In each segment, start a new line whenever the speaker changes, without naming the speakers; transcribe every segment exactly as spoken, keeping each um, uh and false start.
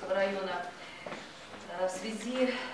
Кингисеппского района в связи с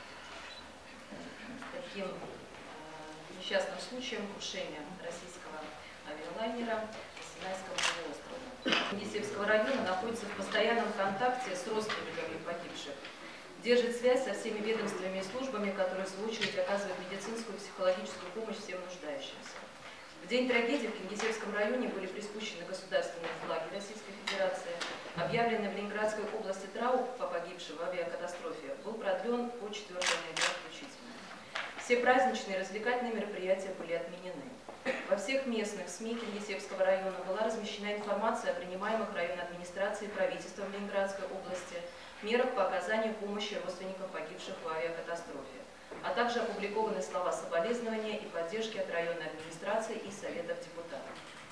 таким несчастным случаем крушения российского авиалайнера на Синайском полуострове. Кингисеппского района находится в постоянном контакте с родственниками погибших, держит связь со всеми ведомствами и службами, которые в свою очередь оказывают медицинскую и психологическую помощь всем нуждающимся. В день трагедии в Кингисеппском районе были приспущены государственные флаги Российской Федерации. Объявленный в Ленинградской области траур по погибшим в авиакатастрофе был продлен по четвёртое ноября включительно. Все праздничные и развлекательные мероприятия были отменены. Во всех местных СМИ Кингисеппского района была размещена информация о принимаемых районной администрацией и правительством Ленинградской области мерах по оказанию помощи родственникам погибших в авиакатастрофе, а также опубликованы слова соболезнования и поддержки от районной администрации и советов депутатов.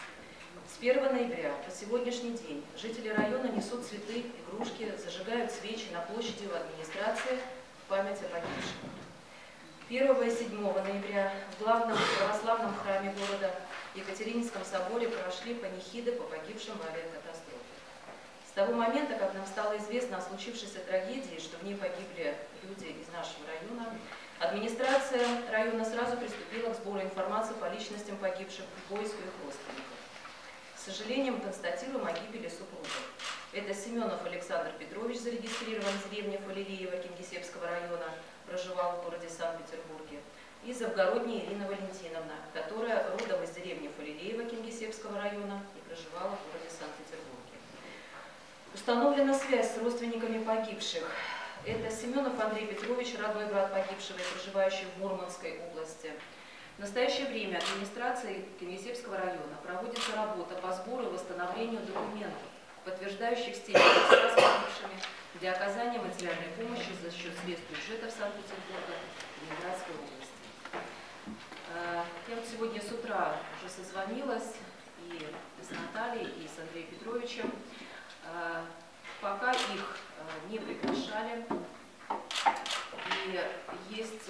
С первого ноября по сегодняшний день жители района несут цветы, игрушки, зажигают свечи на площади в администрации в память о погибших. первого и седьмого ноября в главном православном храме города Екатерининском соборе прошли панихиды по погибшим в авиакатастрофе. С того момента, как нам стало известно о случившейся трагедии, что в ней погибли люди из нашего района, администрация района сразу приступила к сбору информации по личностям погибших и поиску их родственников. С сожалением констатируем о гибели супругов. Это Семенов Александр Петрович, зарегистрирован в деревне Фалилеево Кингисеппского района, проживал в городе Санкт-Петербурге, и Завгородняя Ирина Валентиновна, которая родом из деревни Фалилеево Кингисеппского района и проживала в городе Санкт-Петербурге. Установлена связь с родственниками погибших. Это Семенов Андрей Петрович, родной брат погибшего и проживающий в Мурманской области. В настоящее время администрацией Кингисеппского района проводится работа по сбору и восстановлению документов, подтверждающих степень родства с погибшими, для оказания материальной помощи за счет средств бюджетов Санкт-Петербурга и Ленинградской области. Я вот сегодня с утра уже созвонилась и с Натальей, и с Андреем Петровичем. Пока их не приглашали, и есть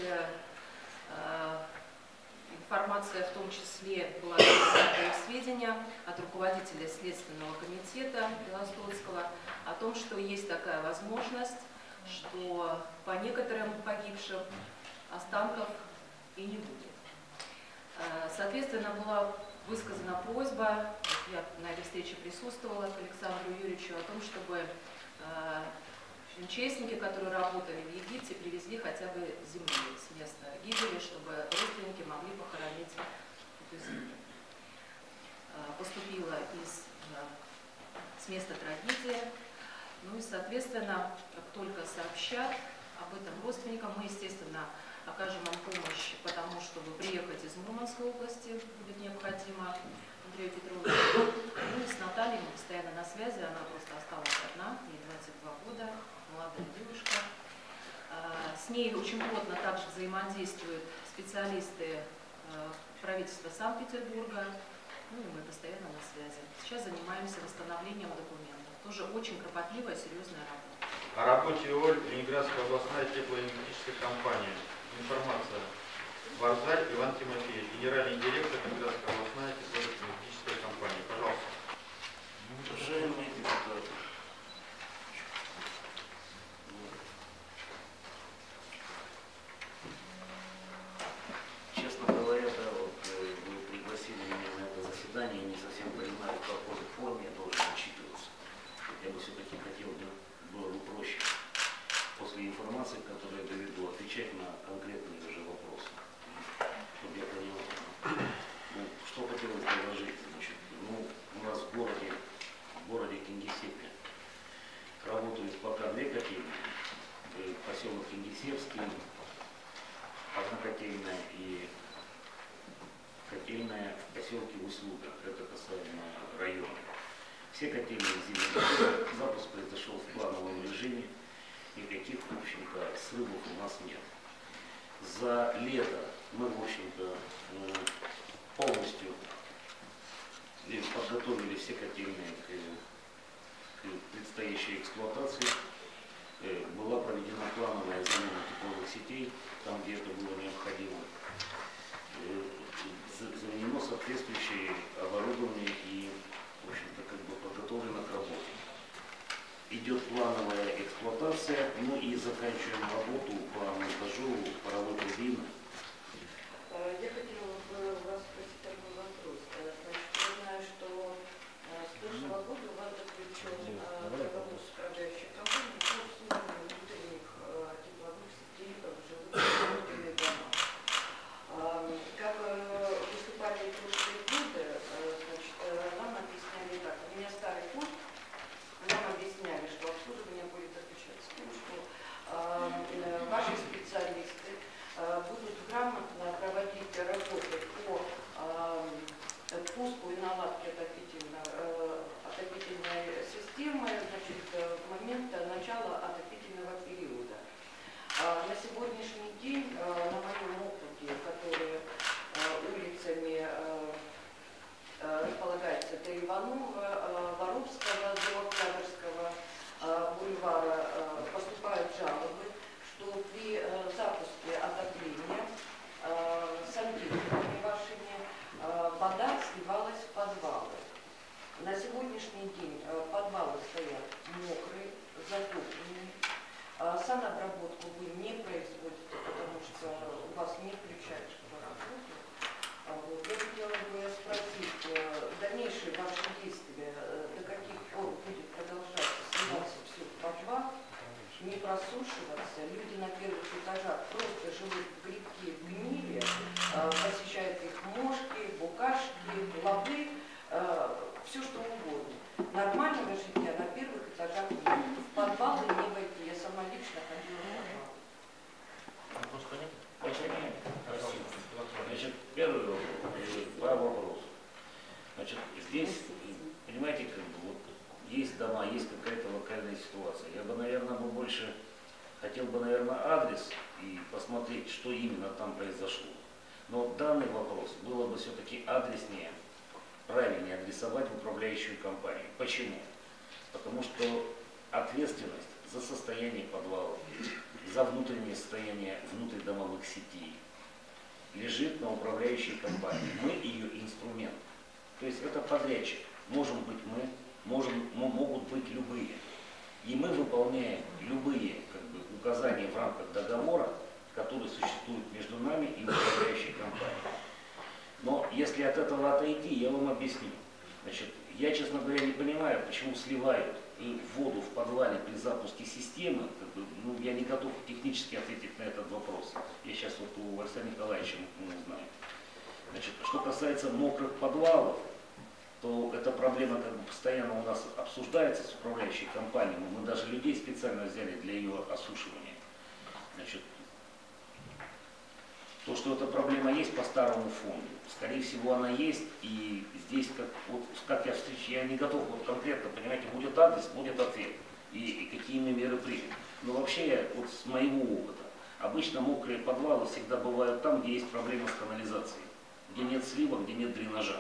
информация, в том числе была сведения от руководителя Следственного комитета Белостоцкого о том, что есть такая возможность, что по некоторым погибшим останков и не будет. Соответственно, была высказана просьба, я на этой встрече присутствовала, к Александру Юрьевичу, о том, чтобы МЧСники, которые работали в Египте, привезли хотя бы земли с места гибели, чтобы родственники могли похоронить эту землю. Поступила из, с места трагедии. Ну и, соответственно, как только сообщат об этом родственникам, мы, естественно, окажем им помощь, потому чтобы приехать из Мурманской области будет необходимо Андрею Петровичу. Ну и с Натальей мы постоянно на связи, она просто осталась одна, ей двадцать два года, молодая девушка. С ней очень плотно также взаимодействуют специалисты правительства Санкт-Петербурга, ну и мы постоянно на связи. Сейчас занимаемся восстановлением документов. Тоже очень кропотливая, серьезная работа.
О работе ОЛь Ленинградская областная теплоэнергетическая компания. Информация. Варзаль Иван Тимофеевич, генеральный директор Ленинградской областная теплоэнергетическая компания. Пожалуйста.
Уважаемые депутаты, честно говоря, да, вот, вы пригласили меня на это заседание, я не совсем понимаю, в какой форме я должен отчитываться. Я бы все-таки хотел, было бы проще после информации, которую я доведу, отвечать на конкретные уже вопросы, чтобы я понял, ну, что хотелось предложить. Значит, ну, у нас в городе, в городе Кингисеппе работают пока две котельные, поселок Кингисеппский, однокотельная и котельная в поселке Услуга, это касаемо района. Все котельные зимние, запуск произошел в плановом режиме, никаких, в общем-то, срывов у нас нет. За лето мы, в общем-то, полностью подготовили все котельные к, к предстоящей эксплуатации. Была проведена плановая замена тепловых сетей, там, где это было необходимо. Заменено соответствующее оборудование и, в общем-то, как бы подготовлено к работе. Идет плановая эксплуатация информация, ну и заканчиваем работу по монтажу паровой турбины.
Я хотела бы вас спросить такой вопрос. Значит, я знаю, что с прошлого года у вас заключен договор с управляющей компанией по обслуживанию внутренних тепловых сетей в жилых и домах. Как выступали в прошлые годы, значит, нам объясняли так. У меня старый код, нам объясняли, что обслуживание будет заключаться в том, что ваши специалисты будут грамотно проводить работы по пуску и наладке отопительной системы, значит, в момент начала отопительного периода. На сегодняшний день на моем округе, который улицами располагается до Иванова, Воровского, до Октябрьского бульвара, поступают жалобы, что при запуске отопления сантехниками вашими вода сливалась в подвалы. На сегодняшний день подвалы стоят мокрые, затопленные. Санобработку вы не производите, потому что у вас не включают, чтобы работать. Вот. Я хотела бы спросить, дальнейшие ваши действия, до каких пор будет продолжаться сливаться все в подвал, не просушиваться, люди на первых этажах просто живут в грибке, в гниле, посещают их мошки, букашки, лобы, все что угодно. Нормального жития на первых этажах нет. В подвалы не войти. Я сама лично ходила в подвал.
Значит, первый вопрос, два вопроса. Значит, здесь, понимаете, как бы вот есть дома, есть какая-то локальная ситуация. Я бы, наверное, бы больше хотел бы, наверное, адрес и посмотреть, что именно там произошло. Но данный вопрос было бы все-таки адреснее, правильнее адресовать в управляющую компанию. Почему? Потому что ответственность за состояние подвалов, за внутреннее состояние внутридомовых сетей лежит на управляющей компании. Мы ее инструмент. То есть это подрядчик. Можем быть мы, можем, могут быть любые. И мы выполняем любые как бы, указания в рамках договора, которые существуют между нами и управляющей компанией. Но если от этого отойти, я вам объясню. Значит, я, честно говоря, не понимаю, почему сливают воду в подвале при запуске системы. Как бы, ну, я не готов технически ответить на этот вопрос. Я сейчас вот у Александра Николаевича ну, узнаю. Значит, что касается мокрых подвалов, то эта проблема как бы, постоянно у нас обсуждается с управляющей компанией. Мы даже людей специально взяли для ее осушивания. Значит, то, что эта проблема есть по старому фонду, скорее всего она есть, и здесь, как, вот, как я встречу, я не готов вот конкретно, понимаете, будет адрес, будет ответ, и, и какие мы меры примем. Но вообще, я, вот с моего опыта, обычно мокрые подвалы всегда бывают там, где есть проблема с канализацией, где нет слива, где нет дренажа.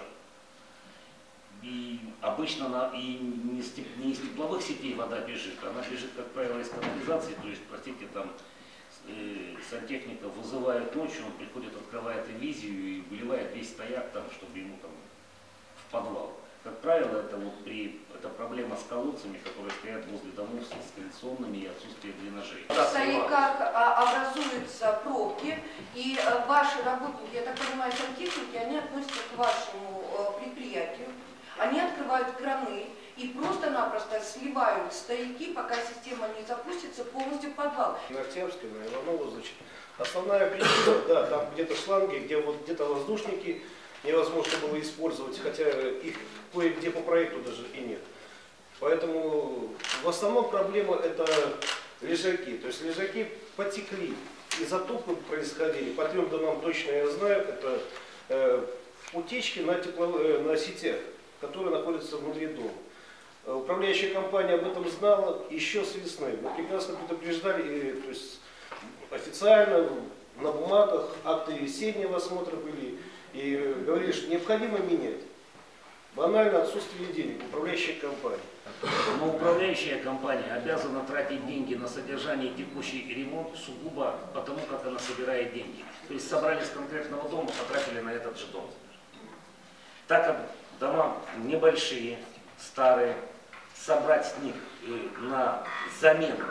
И обычно она и не из, не из тепловых сетей вода бежит, она бежит, как правило, из канализации, то есть, простите, там, сантехника вызывает ночью, он приходит, открывает ревизию и выливает весь стояк там, чтобы ему там в подвал. Как правило, это вот при это проблема с колодцами, которые стоят возле домов с кондиционными и отсутствием дренажей.
В стояках образуются пробки, и ваши работники, я так понимаю, сантехники, они относятся к вашему предприятию, они открывают краны и просто-напросто сливают стояки, пока система не запустится, полностью в подвал.
На Октябрьской, на Иваново, значит, основная причина, да, там где-то шланги, где вот где-то воздушники невозможно было использовать, хотя их кое-где по проекту даже и нет. Поэтому в основном проблема это лежаки. То есть лежаки потекли, и затопы происходили. По трем домам точно я знаю, это э, утечки на, тепло, э, на сетях, которые находятся внутри дома. Управляющая компания об этом знала еще с весны. Мы прекрасно предупреждали, и, то есть официально, на бумагах, акты весеннего осмотра были, и говорили, что необходимо менять. Банально отсутствие денег управляющей компании.
Но управляющая компания обязана тратить деньги на содержание и текущий ремонт сугубо потому, как она собирает деньги. То есть собрали с конкретного дома, потратили на этот же дом. Так как дома небольшие, старые, собрать с них на замену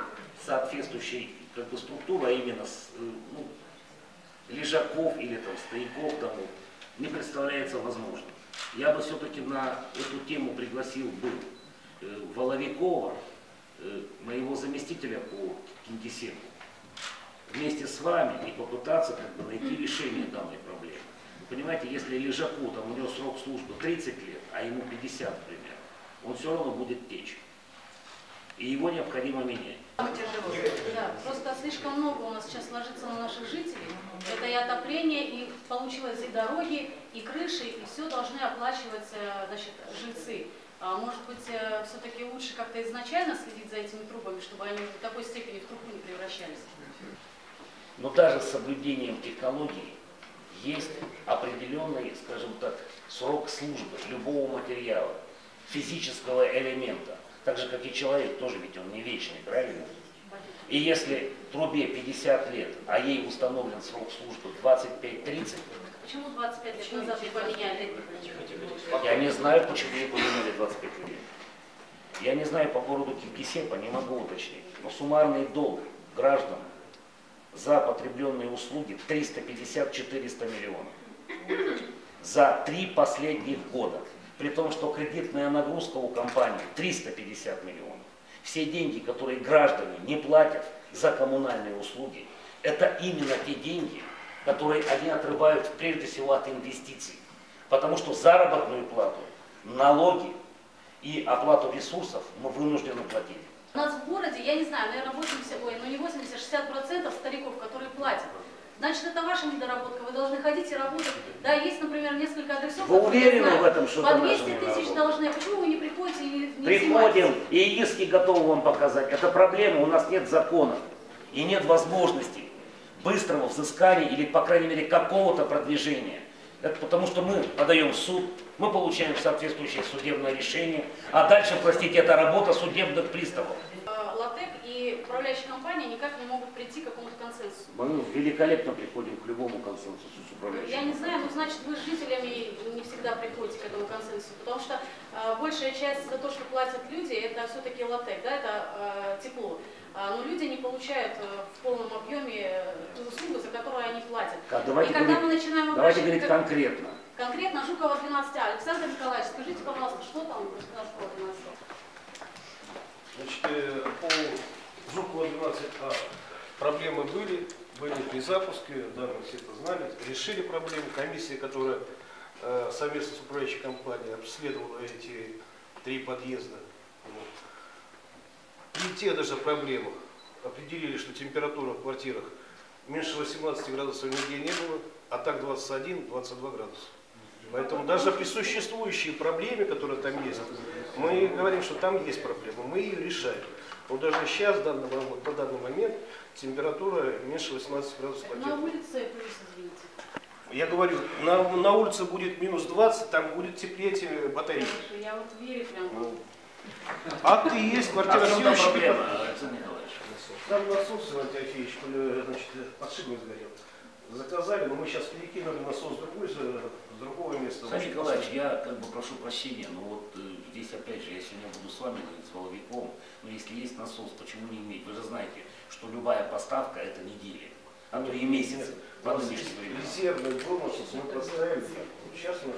соответствующей как бы структуры, а именно с, ну, лежаков или там стояков тому, не представляется возможным. Я бы все-таки на эту тему пригласил бы э, Воловикова, э, моего заместителя по Кингисеппу, вместе с вами и попытаться как бы найти решение данной проблемы. Вы понимаете, если лежаку, там у него срок службы тридцать лет, а ему пятьдесят примерно, он все равно будет течь. И его необходимо менять.
Да, просто слишком много у нас сейчас ложится на наших жителей. Это и отопление, и получилось и дороги, и крыши, и все должны оплачивать, значит, жильцы. А может быть, все-таки лучше как-то изначально следить за этими трубами, чтобы они в такой степени в трубу не превращались?
Но даже с соблюдением технологий есть определенный, скажем так, срок службы любого материала, физического элемента. Так же, как и человек, тоже ведь он не вечный, правильно? И если трубе пятьдесят лет, а ей установлен срок службы двадцать пять тридцать,
почему двадцать пять лет назад не поменяли?
Я не знаю, почему ее поменяли двадцать пять лет. Я не знаю по городу Кингисеппа, не могу уточнить. Но суммарный долг граждан за потребленные услуги триста пятьдесят — четыреста миллионов. За три последних года. При том, что кредитная нагрузка у компании триста пятьдесят миллионов. Все деньги, которые граждане не платят за коммунальные услуги, это именно те деньги, которые они отрывают прежде всего от инвестиций. Потому что заработную плату, налоги и оплату ресурсов мы вынуждены платить.
У нас в городе, я не знаю, наверное, восемьдесят, ой, ну не восемьдесят, шестьдесят процентов стариков, которые платят. Значит, это ваша недоработка, вы должны ходить и работать. Да, есть, например, несколько адресов.
Вы уверены в этом, что
по двести тысяч должны. Почему вы не приходите и не, не
Приходим, и иски готовы вам показать. Это проблема, у нас нет закона и нет возможности быстрого взыскания или, по крайней мере, какого-то продвижения. Это потому, что мы подаем в суд, мы получаем соответствующее судебное решение, а дальше, простите, это работа судебных приставов.
ЛАТЭК и управляющая компания никак не могут прийти к какому-то консенсусу.
Мы великолепно приходим к любому консенсусу с управляющей.
Я не знаю, ну значит вы с жителями не всегда приходите к этому консенсусу, потому что э, большая часть за то, что платят люди, это все-таки ЛАТЭК, да, это э, тепло. А, но люди не получают э, в полном объеме ту услугу, за которую они платят.
Так, давайте
и когда
говорить,
мы начинаем
давайте говорить
как...
конкретно.
Конкретно Жукова двенадцать А. Александр Николаевич, скажите, пожалуйста, что там в Жукова двенадцать А?
Значит, э, по Жукова двенадцать А проблемы были, были при запуске, да, мы все это знали, решили проблему. Комиссия, которая э, совместно с управляющей компанией обследовала эти три подъезда. Вот. При тех даже проблемах определили, что температура в квартирах меньше восемнадцати градусов нигде не было, а так двадцать один — двадцать два градуса. Поэтому даже при существующей проблеме, которая там есть, мы говорим, что там есть проблема, мы ее решаем. Но даже сейчас, в данный, на данный момент, температура меньше восемнадцати градусов.
На улице плюс, извините.
Я говорю, на, на улице будет минус двадцать, там будет теплее батареи.
Я вот верю прям.
Ну, акты есть, квартира съемщики. Там насос, Иван Тимофеевич, значит, подшипник сгорел. Заказали, но мы сейчас перекинули насос с, другой, с другого места.
Александр Николаевич, я как бы прошу прощения, но вот э, здесь опять же, я сегодня буду с вами говорить, с Воловиковым, но если есть насос, почему не иметь? Вы же знаете, что любая поставка это недели, а то и месяцы.
У нас есть резервный насос, мы поставили, сейчас мы...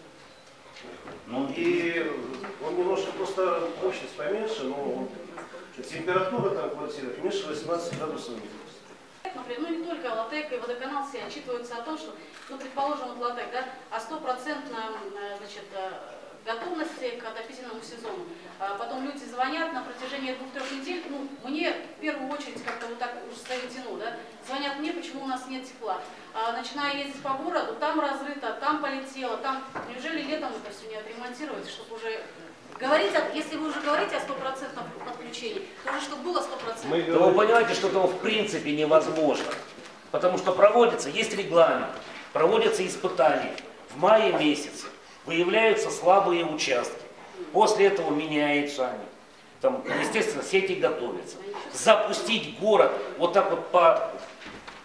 Ну,
и он немножко просто мощность поменьше, но температура там в квартирах меньше восемнадцати градусов.
Например, ну не только ЛАТЭК и водоканал все отчитываются о том, что, ну предположим, вот ЛАТЭК, да, о стопроцентном, значит, готовности к отопительному сезону. А потом люди звонят на протяжении двух-трех недель, ну мне в первую очередь как-то вот так уж заведено, да, звонят мне, почему у нас нет тепла. А, начинаю ездить по городу, там разрыто, там полетело, там, неужели летом это все не отремонтировать, чтобы уже... Говорить, если вы уже говорите о стопроцентном подключении, то уже чтобы было сто процентов.
Да вы понимаете, что этого в принципе невозможно. Потому что проводится, есть регламент, проводятся испытания. В мае месяце выявляются слабые участки. После этого меняются они. Там, естественно, сети готовятся. Запустить город вот так вот по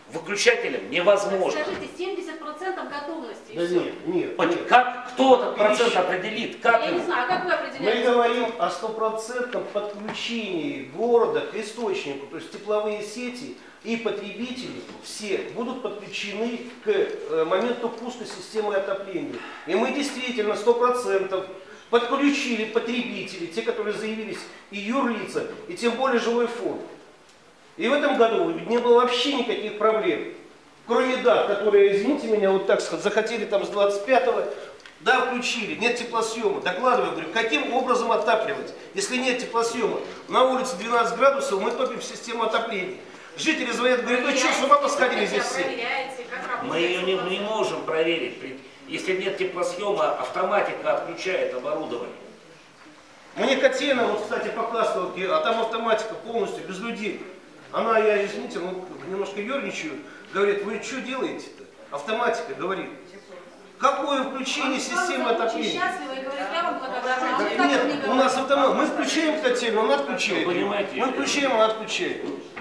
Выключателем невозможно.
Скажите, семьдесят процентов готовности. и
Да
всё.
нет, нет.
Поч-
нет.
Как, кто этот процент
Еще.
определит? Как
Я не
его?
знаю, а как вы
Мы
определяете?
говорим о стопроцентном подключении города к источнику, то есть тепловые сети и потребители все будут подключены к э, моменту пуска системы отопления. И мы действительно сто процентов подключили потребителей, те, которые заявились, и юрлица, и тем более жилой фонд. И в этом году не было вообще никаких проблем. Кроме дат, которые, извините меня, вот так сказать, захотели там с двадцать пятого, да, включили, нет теплосъема. Докладываю, говорю, каким образом отапливать? Если нет теплосъема, на улице двенадцать градусов, мы топим в систему отопления. Жители звонят, говорят, ну что, с ума посходили здесь все?
Проверяете, как работает
Мы ее не,
сто
не
процентов.
можем проверить. При- Если нет теплосъема, автоматика отключает оборудование.
Мне Катена, вот, кстати, показывала, где- а там автоматика полностью, без людей. Она, я, извините, ну, немножко ерничаю, говорит, вы что делаете-то? Автоматика говорит. Какое включение системы
Очень
отопления?
счастливы и говорит, я вам благодарна. А вот так он не
Нет, у
говорит.
нас автомат. Мы включаем котельную, она отключает.
Вы понимаете,
Мы включаем, она отключает.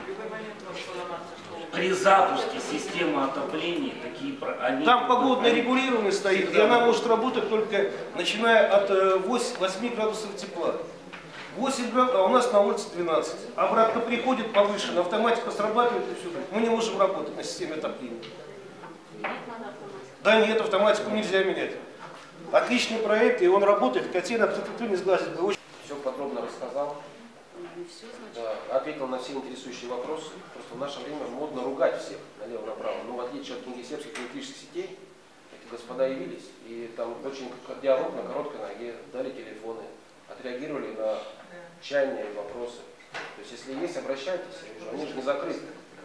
При запуске системы отопления такие про- они,
Там погодное
они-
регулирование стоит, и она может работать только начиная от э, восьми восьми градусов тепла. восемь градусов, а у нас на улице двенадцать. Обратно приходит повышенно, автоматика срабатывает и все. Мы не можем работать на системе отопления.
Менять надо автоматику.
Да нет, автоматику нельзя менять. Отличный проект, и он работает. Котельная кто не сглазит бы. Очень
Все подробно рассказал,
Ну, все, значит.
да, ответил на все интересующие вопросы. Просто в наше время модно ругать всех налево-направо. Но в отличие от кингисеппских электрических сетей, эти господа явились, и там очень как диалог на короткой ноге, дали телефоны, отреагировали на чаяния и вопросы. То есть если есть, обращайтесь, я вижу, они же не закрыты.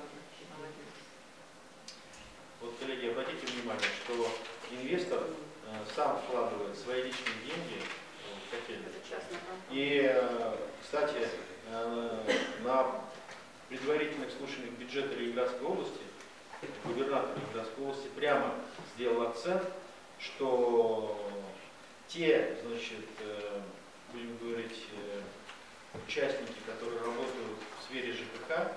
Вот, коллеги, обратите внимание, что инвестор э, сам вкладывает свои личные деньги в котельную.
Частная компания.
И, э, кстати, э, на предварительных слушаниях бюджета Ленинградской области губернатор Ленинградской области прямо сделал акцент, что те, значит, э, будем говорить, э, участники, которые работают в сфере ЖКХ,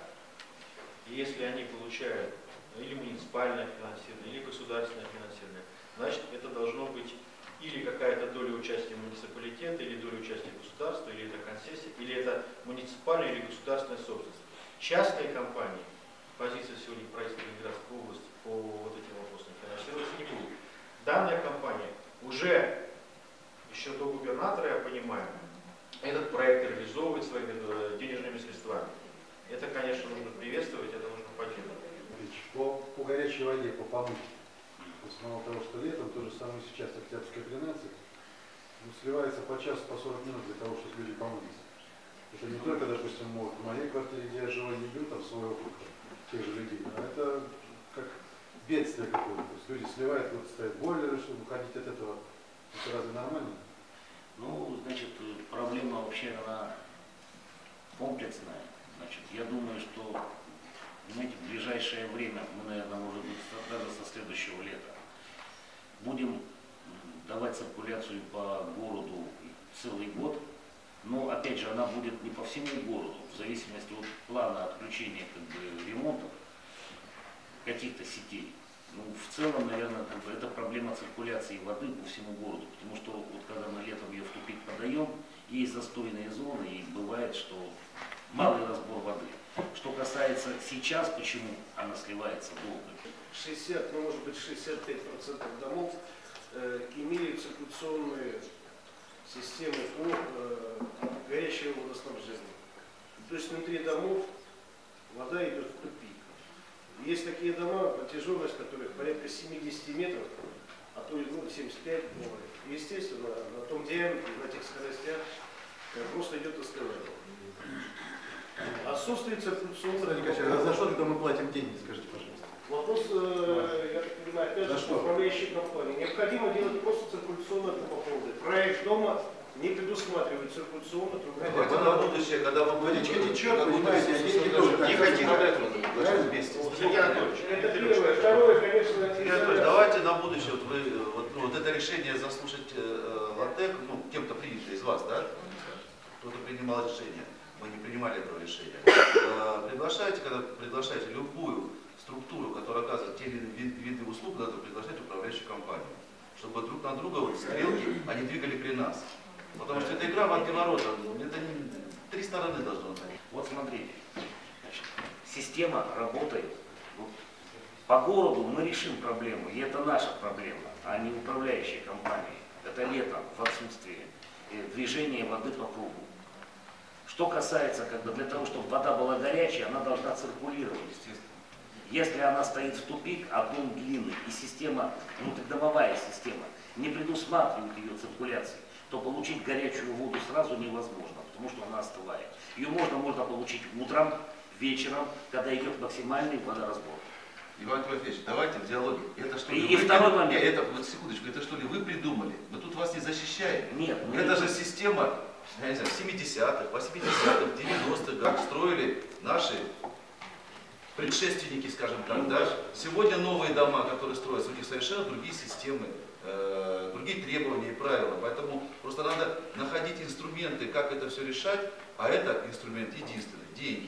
если они получают или муниципальное финансирование, или государственное финансирование, значит, это должно быть или какая-то доля участия муниципалитета, или доля участия государства, или это концессия, или это муниципальная или государственная собственность. Частные компании, позиция сегодня правительства Ленинградской области по вот этим вопросам финансироваться не будут. Данная компания уже еще до губернатора, я понимаю, этот проект реализовывает своими э, денежными средствами. Это, конечно, нужно приветствовать, это нужно поддерживать.
По, по горячей воде, по помывке. После мало того, что летом, то же самое сейчас, Октябрьская тринадцать, ну, сливается по часу, по сорок минут для того, чтобы люди помылись. Это не только, допустим, вот, в моей квартире, где я живу, не бью там свой округ, тех же людей, а это как бедствие какое-то. То есть люди сливают, вот стоят бойлеры, чтобы уходить от этого. Это разве нормально?
Ну, значит, проблема вообще она комплексная. Значит, я думаю, что, понимаете, в ближайшее время, мы, наверное, может быть, даже со следующего лета, будем давать циркуляцию по городу целый год, но, опять же, она будет не по всему городу, в зависимости от плана отключения, как бы, ремонтов каких-то сетей. Ну, в целом, наверное, как бы, это проблема циркуляции воды по всему городу, потому что вот когда мы летом ее в тупик подаем, есть застойные зоны, и бывает, что малый разбор воды. Что касается сейчас, почему она сливается долго?
шестьдесят, ну может быть шестьдесят пять процентов домов э, имеют циркуляционные системы по э, горячему водоснабжению. То есть внутри домов вода идет в тупик. Есть такие дома, протяженность которых порядка семидесяти метров, а то и ну, семьдесят пять бывает. Естественно, на том диаметре, на этих скоростях э, просто идет остывание. Отсутствие циркуляционных.
А за что тогда мы платим деньги, скажите, пожалуйста?
Вопрос, э, я так понимаю, опять
За
же,
что?
управляющей компании. Необходимо делать просто циркуляционные трубопроводы. Проект дома не предусматривает циркуляционные трубопроводы.
Это на будущее, когда мы
Водичка
будем
течет, понимаете, а деньги тоже так.
тихо, тихо, должны вместе.
Сергей Анатольевич,
Это первое. Второе, конечно,
Сергей Анатольевич, давайте на будущее, вот, вы, вот, ну, вот это решение заслушать э, Латек, ну, тем, кто принято из вас, да? Кто-то принимал решение, мы не принимали этого решения. Э, приглашайте, когда приглашаете любую структуру, которая оказывает те или иные виды услуг, надо приглашать управляющую компанию, чтобы друг на друга вот стрелки, они двигали при нас. Потому что это игра в антиворота, это не, три стороны должно быть.
Вот смотрите, значит, система работает. Вот, по городу мы решим проблему, и это наша проблема, а не управляющая компания. Это летом, в отсутствии движения воды по кругу. Что касается, когда для того, чтобы вода была горячая, она должна циркулировать, естественно. Если она стоит в тупик, а дом длинный, и система, внутридомовая система, не предусматривает ее циркуляции, то получить горячую воду сразу невозможно, потому что она остывает. Ее можно, можно получить утром, вечером, когда идет максимальный водоразбор.
Иван Тимофеевич, давайте в диалоге. Это что ли
И, и
вы,
второй
нет,
момент.
Это, вот секундочку, это что ли вы придумали? Мы тут вас не защищаем.
Нет. Мы
Это
не...
же система, я не знаю, семидесятых, восьмидесятых, девяностых годах строили наши предшественники, скажем так. Да? Сегодня новые дома, которые строятся, у них совершенно другие системы, э, другие требования и правила. Поэтому просто надо находить инструменты, как это все решать, а это инструмент единственный – деньги.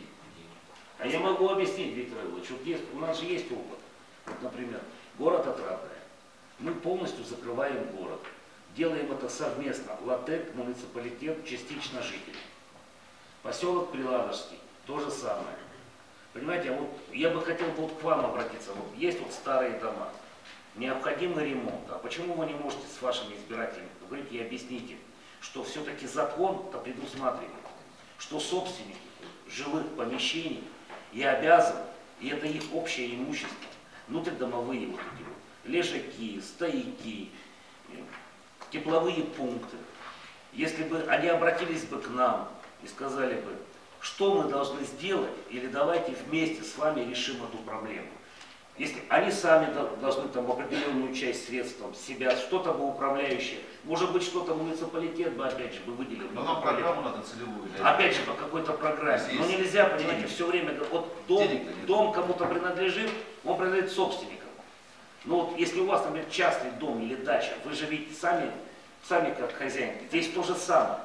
А я могу объяснить, Виктор Иванович, вот есть, у нас же есть опыт. Вот, например, город Отрадное. Мы полностью закрываем город. Делаем это совместно. ЛАТЭК, муниципалитет, частично жители. Поселок Приладожский, то же самое. Понимаете, вот я бы хотел вот к вам обратиться. Вот есть вот старые дома, необходимый ремонт. А почему вы не можете с вашими избирателями поговорить и объяснить им, что все-таки закон-то предусматривает, что собственники жилых помещений и обязаны, и это их общее имущество, внутридомовые вот эти вот, лежаки, стояки, тепловые пункты. Если бы они обратились бы к нам и сказали бы, что мы должны сделать, или давайте вместе с вами решим эту проблему. Если они сами должны там определенную часть средств там, себя, что-то бы управляющее, может быть что-то муниципалитет бы опять же бы выделил.
Но нам программу надо целевую.
Опять же по какой-то программе.
Здесь
Но нельзя, понимаете,
денег.
все время, вот дом,
Денег-то
дом кому-то принадлежит, он принадлежит собственникам. Но вот если у вас, например, частный дом или дача, вы живете сами, сами как хозяин, здесь то же самое.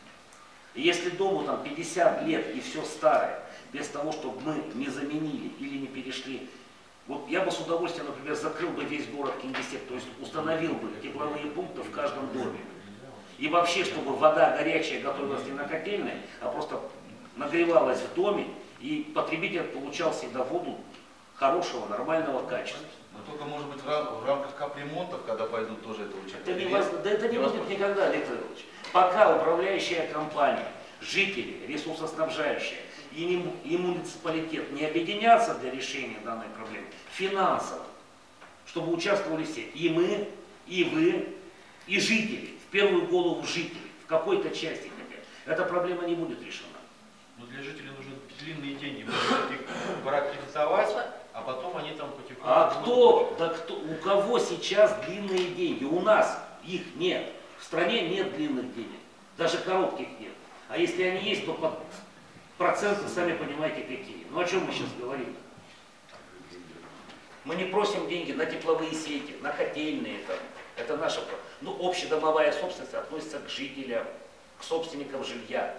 И если дому там пятьдесят лет и все старое, без того, чтобы мы не заменили или не перешли, вот я бы с удовольствием, например, закрыл бы весь город Кингисепп, то есть установил бы тепловые пункты в каждом доме. И вообще, чтобы вода горячая готовилась не на котельной, а просто нагревалась в доме, и потребитель получал всегда воду хорошего, нормального качества.
Но только, может быть, в, рам в рамках капремонтов, когда пойдут тоже это учить.
Это не, воз... да это не будет никогда, Виктор Иванович. Пока управляющая компания, жители, ресурсоснабжающая и, не, и муниципалитет не объединятся для решения данной проблемы финансово, чтобы участвовали все, и мы, и вы, и жители, в первую голову жители, в какой-то части хотя, эта проблема не будет решена.
Но для жителей нужны длинные деньги, можно их прокредитовать, а потом они там потихоньку...
А кто, да кто, у кого сейчас длинные деньги? У нас их нет. В стране нет длинных денег, даже коротких нет. А если они есть, то под проценты, сами понимаете, какие. Ну о чем мы сейчас говорим? Мы не просим деньги на тепловые сети, на котельные. Там. Это наша, ну, общедомовая собственность относится к жителям, к собственникам жилья.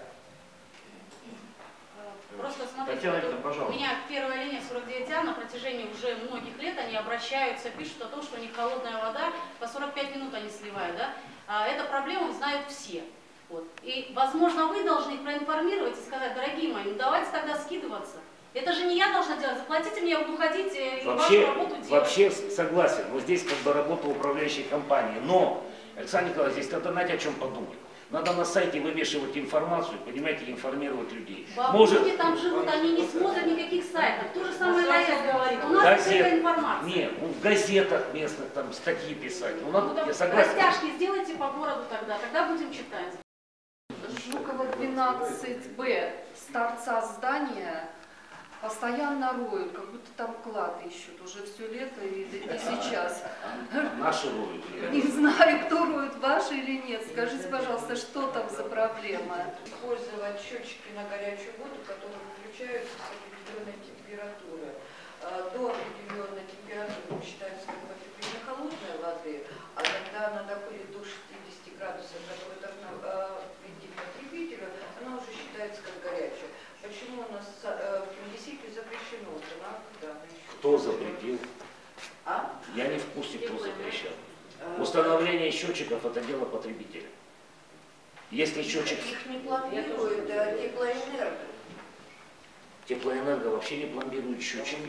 Просто смотрите,
Татьяна
вот
Викторовна,
у
пожалуйста.
меня первая линия сорок девять А, на протяжении уже многих лет они обращаются, пишут о том, что у них холодная вода, по сорок пять минут они сливают, да? А эту проблему знают все. Вот. И, возможно, вы должны их проинформировать и сказать, дорогие мои, ну давайте тогда скидываться. Это же не я должна делать, заплатите мне, я буду ходить и
Вообще,
вашу работу делать.
вообще согласен, вот здесь как бы работа управляющей компании. Но, Александр Николаевич, здесь надо, знаете, о чем подумать. Надо на сайте вывешивать информацию, понимаете, информировать людей.
Бабушки
Может,
там живут, они не смотрят никаких сайтов. То же самое ЛАЭС говорит. У нас
газет,
такая информация.
нет, ну, в газетах местных там статьи писать. Ну, надо,
Ну, так
я согласен.
растяжки сделайте по городу тогда, тогда будем читать.
Жукова двенадцать Б с торца здания постоянно роют, как будто там клад ищут уже все лето и, и сейчас.
Наши роют.
Не знаю, кто роет, ваши или нет. Скажите, пожалуйста, что там за проблема?
Использовать счетчики на горячую воду, которые включаются с определенной температуры. А, До определенной температуры считается как потепление холодной воды, а когда она доходит до шестидесяти градусов, которую должна прийти к потребителю, она уже считается как горячая. Почему у нас в Кингисеппе запрещено устанавливать данные счетчики?
Кто запретил.
А?
Я не в курсе, кто запрещал.
Э,
Установление счетчиков – это дело потребителя. Если счетчик...
Их не пломбирует а теплоэнерго.
Теплоэнерго вообще не пломбирует счетчики.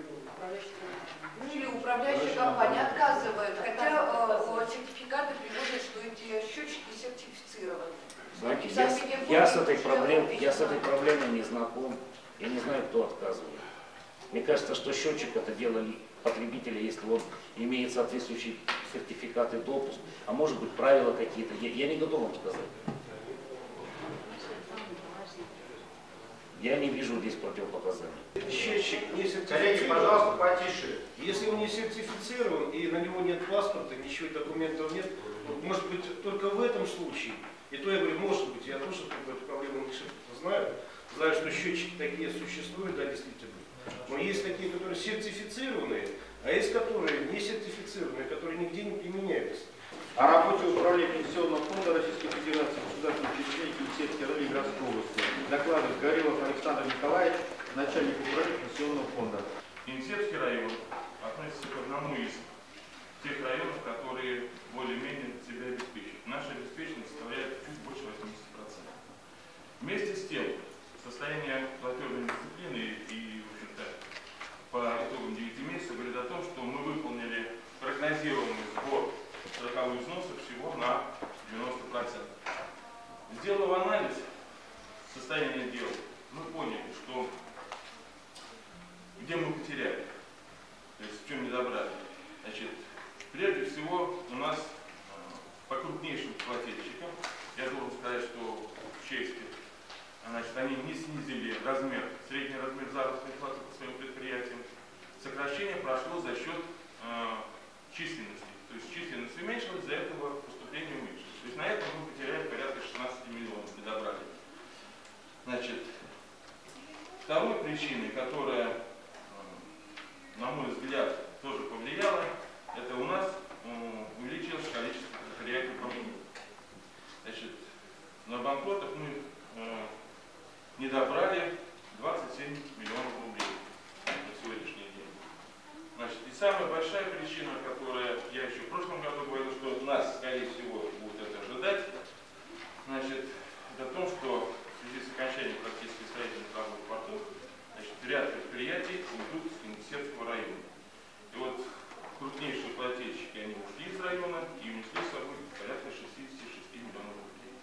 Или управляющая компания отказывает, хотя э, сертификаты приводят, что эти счетчики сертифицированы.
Знаете, я, я, с этой проблем, я с этой проблемой не знаком. Я не знаю, кто отказывает. Мне кажется, что счетчик это дело потребителя, если он имеет соответствующие сертификаты допуск, а может быть правила какие-то. Я, я не готов вам сказать. Я не вижу здесь противопоказаний.
Счетчик не
Коллеги,
сертифицирован.
пожалуйста, потише.
Если он не сертифицирован и на него нет паспорта, ничего документов нет, может быть только в этом случае. И то я говорю, может быть, я тоже эту проблему не знаю. Знаю, что счетчики такие существуют, да, действительно. Но есть такие, которые сертифицированные, а есть которые не сертифицированные, которые нигде не применяются.
О работе Управления Пенсионного фонда Российской Федерации государственных учреждений Киевской районной Ленинградской области. Докладывает Горелов Александр Николаевич, начальник Управления Пенсионного фонда.
Киевский район относится к одному из тех районов, которые более-менее себя обеспечивают. Наша обеспеченность составляет чуть больше восьмидесяти процентов. Вместе с тем, состояние платежной дисциплины и, в общем-то, по итогам девяти месяцев говорит о том, что мы выполнили прогнозируемый сбор страховых взносов всего на девяносто процентов. Сделав анализ состояния дел, мы поняли, что где мы потеряли, то есть в чем не добрали. Значит, прежде всего у нас по крупнейшим плательщикам, я должен сказать, что в чести, значит, они не снизили размер, средний размер заработной платы по своим предприятиям. Сокращение прошло за счет э, численности. То есть численность уменьшилась, за этого поступление уменьшилось. То есть на этом мы потеряли порядка шестнадцати миллионов, не добрали. Значит, второй причиной, которая, э, на мой взгляд, тоже повлияла, это у нас э, увеличилось количество предприятий банкротов. Значит, на банкротах мы э, не добрали двадцать семь миллионов рублей на сегодняшний день. Значит, и самая большая причина, которая я еще в прошлом году говорил, что нас, скорее всего, будет это ожидать, значит, это то, что в связи с окончанием практически строительных работ в порту, значит, ряд предприятий уйдут из Кенигсеппского района. И вот крупнейшие плательщики, они ушли из района и унесли с собой порядка шестидесяти шести миллионов рублей.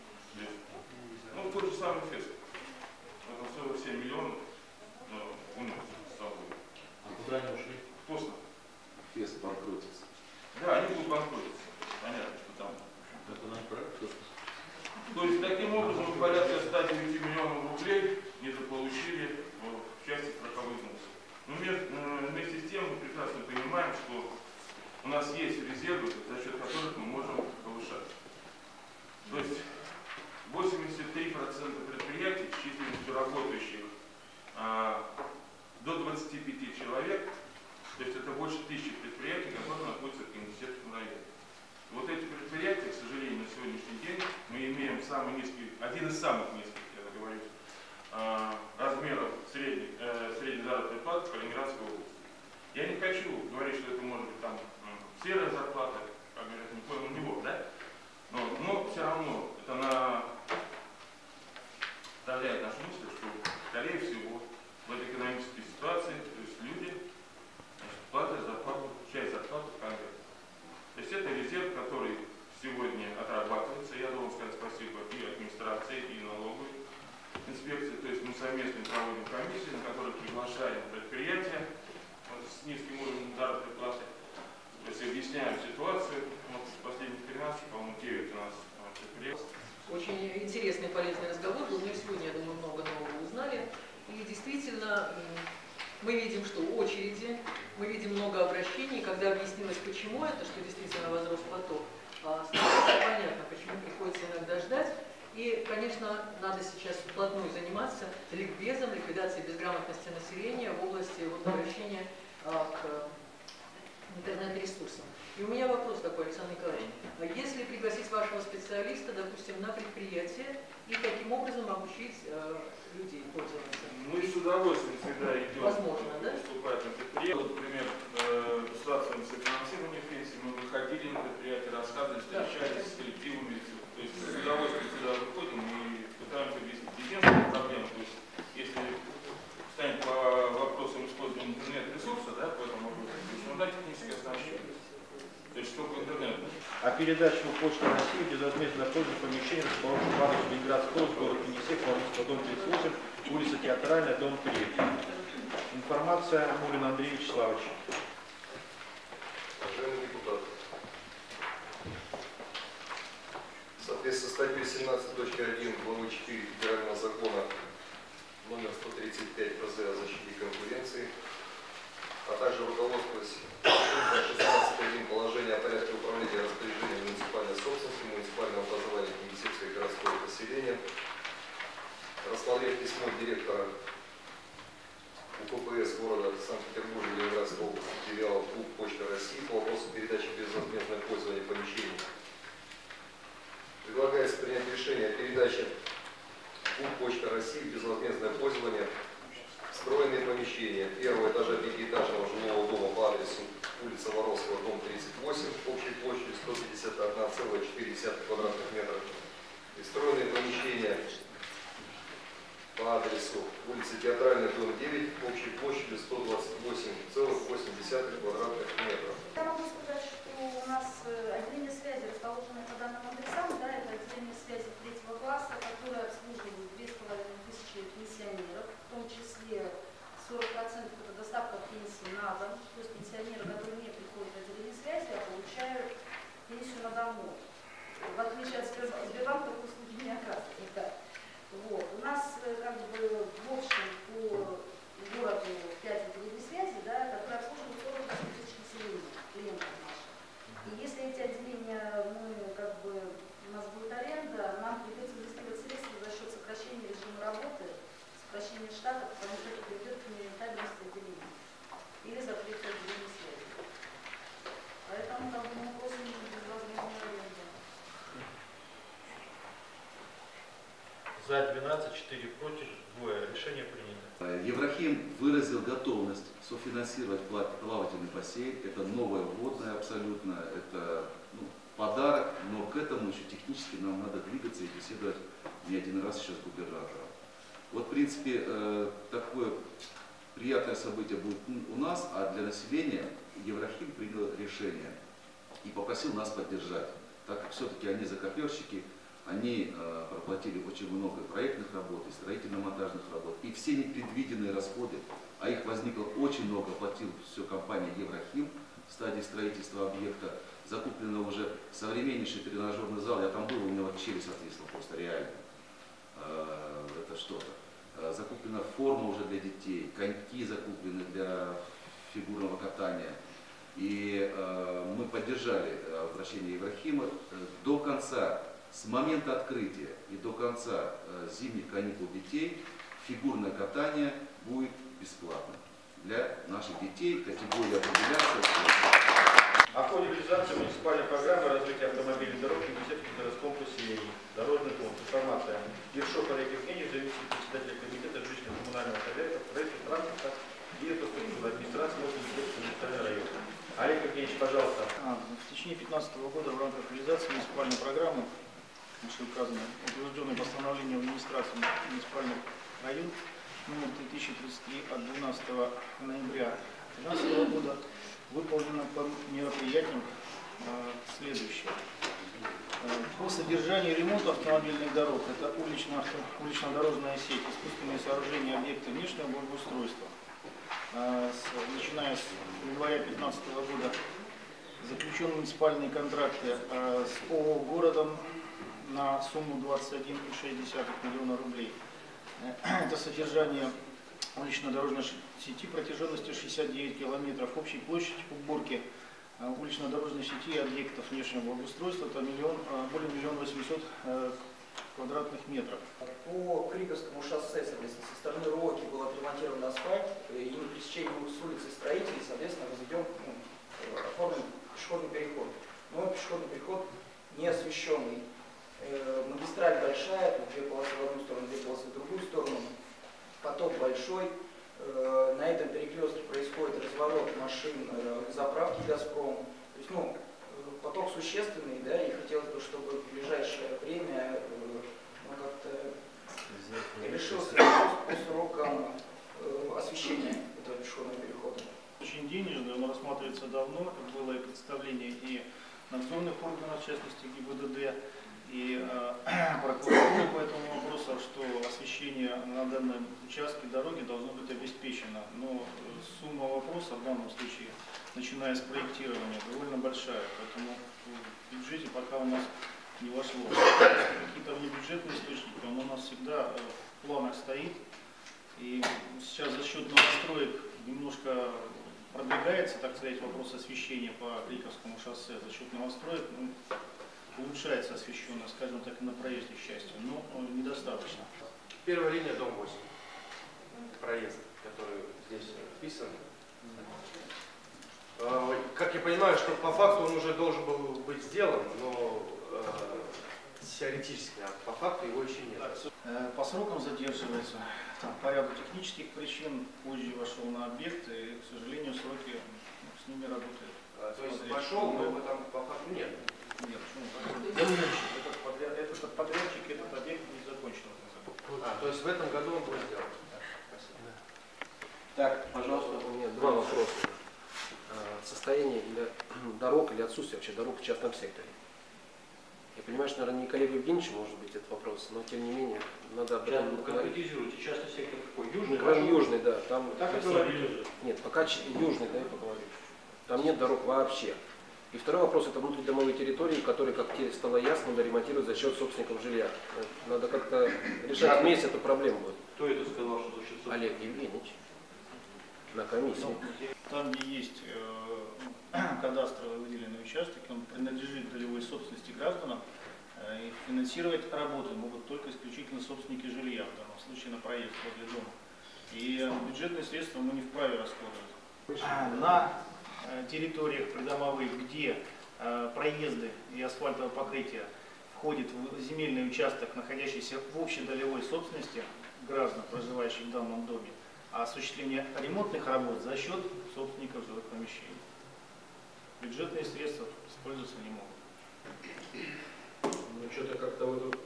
Ну, тот же самый фест. Это сорок семь миллионов ну, унес с собой.
А куда они ушли?
Кто знает?
Фест банкротится.
Да, они будут банкротиться. Понятно, что там.
Это нам правда?
То есть, таким образом, порядка ста девяти миллионов рублей недополучили в части страховых взносов. Но вместе с тем мы прекрасно понимаем, что у нас есть резервы, за счет которых мы можем повышать. То есть восемьдесят три процента предприятий с численностью работающих а, до двадцати пяти человек, то есть это больше тысячи предприятий, которые находятся в Кенигсеппском районе. Вот эти предприятия, к сожалению, на сегодняшний день мы имеем самый низкий, один из самых низких, я говорю, размеров средней, э, средней заработной платы по Ленинградской области. Я не хочу говорить, что это может быть там серая зарплата, как говорят, не пойму него, да? Но, но все равно это на... вставляет нашу мысль, что, скорее всего, в этой экономической ситуации, то есть люди значит, платят зарплату, часть зарплаты в Конгресс. То есть это резерв, который сегодня отрабатывается. Я должен сказать спасибо и администрации, и налоговой инспекции. То есть мы совместно проводим комиссии, на которых приглашаем предприятия вот, с низким уровнем заработной платы. То есть объясняем ситуацию. Вот последних тринадцать, по-моему, девять у нас предприятий.
Очень интересный и полезный разговор был. Мы сегодня, я думаю, много нового узнали. И действительно, мы видим, что очереди, мы видим много обращений. Когда объяснилось, почему это, что действительно возрос поток, становится понятно, почему приходится иногда ждать. И, конечно, надо сейчас вплотную заниматься ликбезом, ликвидацией безграмотности населения в области вот, обращения к
интернет-ресурсом. И у меня вопрос такой, Александр Николаевич. Если пригласить вашего специалиста, допустим, на предприятие, и таким образом обучить э, людей пользоваться?
Мы с удовольствием всегда идем
Возможно, да?
выступать на предприятии. Вот, например, э, государственное софинансирование пенсии, мы выходили на предприятие, рассказывали, встречались с коллективами. То есть с удовольствием сюда выходим и пытаемся объяснить. Единственная проблема, то есть если станет по вопросам использования интернет-ресурса, да, по этому вопросу, то есть нужна техническая оснащенность. То есть только интернет.
О передаче в Почту России безвозмездно пользу помещения, расположенного в адрес Ленинградского, город Енисей, Павловского, дом тридцать восемь, улица Театральная, дом три. Информация Мурин Андрей Вячеславович.
Уважаемый депутат, в соответствии с статьей семнадцать точка один главы четыре Федерального закона номер сто тридцать пять ФЗ о защите конкуренции, а также руководствуясь пунктом шестнадцать точка один положения о порядке управления и распоряжения муниципальной собственности, муниципального образования Енисейского городского поселения, рассмотрев письмо директора УКПС города Санкт-Петербурга и Ленинградской области филиала Клуб Почта России по вопросу передачи в безвозмездное пользование помещений, предлагается принять решение о передаче Клуб Почта России в безвозмездное пользование встроенные помещения первого этажа пятиэтажного жилого дома по адресу улица Воровского, дом тридцать восемь, общей площадью сто пятьдесят одна целая четыре десятых квадратных метров, и встроенные помещения по адресу улица Театральная, дом девять, общей площадью сто двадцать восемь целых восемь десятых квадратных метров.
Я могу сказать, что у нас отделение связи расположено по данным адресам, да, это отделение связи третьего класса, которое обслуживает две с половиной тысячи пенсионеров, в том числе сорок процентов это доставка пенсии на дом, то есть пенсионеры, которые не приходят в отделение связи, а получают пенсию на дому. В отличие от Сбербанка, такой услуги не оказывают. Да. Вот. У нас как бы в общем по городу пять отделений связи, да, которые обслуживают сорок тысяч населения, клиентов наших. И если эти отделения, мы, как бы, у нас будет аренда, нам придется инвестировать средства за счет сокращения режима работы, сокращения штата, потому что это приведет к нерентабельности отделения или закрытию отделения связи. Поэтому как бы, мы просим безвозмездную аренду.
За двенадцать, четыре против, двое. Решение принято.
Еврахим выразил готовность софинансировать плавательный бассейн. Это новое вводное абсолютно, это ну, подарок, но к этому еще технически нам надо двигаться и беседовать не один раз сейчас с губернатором. Вот в принципе такое приятное событие будет у нас, а для населения Еврахим принял решение и попросил нас поддержать, так как все-таки они закоперщики. Они э, проплатили очень много проектных работ, и строительно-монтажных работ, и все непредвиденные расходы, а их возникло очень много, платил все компания Еврахим в стадии строительства объекта. Закуплено уже современнейший тренажерный зал, я там был, у меня вот челюсть отвисла просто реально, э, это что-то. Э, закуплена форма уже для детей, коньки закуплены для фигурного катания. И э, мы поддержали обращение Еврахима до конца. С момента открытия и до конца э, зимних каникул детей фигурное катание будет бесплатно для наших детей, категория определяется.
О ходе реализации муниципальной программы развития автомобильных дорог в Енисейском городском поселении. Дорожный фонд. Информация. Ершов Олег Евгеньевич, заместитель председателя комитета жилищно-коммунального хозяйства, строительства, транспорта и инфраструктуры администрации Енисейского муниципального района. Олег Евгеньевич, пожалуйста.
А, в течение две тысячи пятнадцатого года в рамках реализации муниципальной программы указано утвержденное постановление администрации муниципальных районов номер три тысячи тридцать три от двенадцатого ноября две тысячи двенадцатого года выполнено по мероприятиям э, следующее. Э, по содержанию и ремонту автомобильных дорог, это улично-дорожная сеть, искусственные сооружения, объекты внешнего благоустройства. Э, с, начиная с января две тысячи пятнадцатого года заключены муниципальные контракты э, с ООО «Городом» на сумму двадцать один целых шесть десятых миллиона рублей. Это содержание улично-дорожной сети протяженностью шестьдесят девять километров, общей площадь уборки улично-дорожной сети и объектов внешнего благоустройства это миллион, более миллиона восемьсот квадратных метров.
По Криковскому шоссе, соответственно, со стороны Роки был отремонтирован асфальт, и на пересечении с улицей Строителей, соответственно, возведен ну, большой. Э, на этом перекрестке происходит разворот машин э, к заправке «Газпром». То есть, ну, поток существенный, да, и хотелось бы, чтобы в ближайшее время э, ну, как-то решился вопрос по срокам э, освещения этого пешеходного перехода.
Очень денежный, он рассматривается давно, как было и представление и надзорных органов, в частности ГИБДД, и э, прокуратуры по этому вопросу, что освещение на данном участке дороги должно быть обеспечено. Но сумма вопроса в данном случае, начиная с проектирования, довольно большая, поэтому в бюджете пока у нас не вошло. Какие-то внебюджетные источники, он у нас всегда в планах стоит, и сейчас за счет новостроек немножко продвигается, так сказать, вопрос освещения по Криковскому шоссе. За счет новостроек ну, улучшается освещенность, скажем так, и на проезде, к счастью, но недостаточно.
Первая линия, дом восемь. Проезд, который здесь вписан. Как я понимаю, что по факту он уже должен был быть сделан, но э, теоретически, а по факту его еще нет.
По срокам задерживается. Там, по ряду технических причин позже вошел на объект, и, к сожалению, сроки ну, с ними работают.
А, то есть вошел, но там по факту нет?
Нет, почему? Этот, подряд, этот подрядчик, этот объект не закончен.
А, то есть в этом году он будет сделан?
Да. Спасибо.
Так, пожалуйста, у меня два вопроса. Состояние или дорог или отсутствие вообще дорог в частном секторе. Я понимаю, что, наверное, не коллега Евгеньевича может быть этот вопрос, но тем не менее надо об этом говорить.
Конкретизируйте, частный сектор какой? Южный?
Кроме южный, да. Там,
Так,
нет, пока южный, да, я поговорю. Там нет дорог вообще. И второй вопрос — это внутридомовые территории, которые, как тебе стало ясно, надо ремонтировать за счет собственников жилья. Надо как-то решать вместе эту проблему.
Кто это сказал, что за счет собственников?
Олег Евгеньевич. На комиссии.
Там, где есть э, кадастровый выделенный участок, он принадлежит долевой собственности гражданам, э, и финансировать работы могут только исключительно собственники жилья, в данном случае на проезд возле дома. И э, бюджетные средства мы не вправе расходовать. На э, территориях придомовых, где э, проезды и асфальтовое покрытие входит в земельный участок, находящийся в общей долевой собственности граждан, проживающих в данном доме, а осуществление ремонтных работ за счет собственников жилых помещений. Бюджетные средства использоваться не могут.
Ну что-то как-то вы тут...